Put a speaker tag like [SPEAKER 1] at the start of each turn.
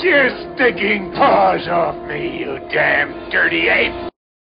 [SPEAKER 1] your stinking paws off me, you damn dirty ape!